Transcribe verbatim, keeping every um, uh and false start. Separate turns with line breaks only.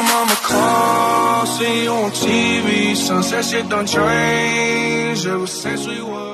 mama call, see you on T V. Sunset shit done changed ever since we was.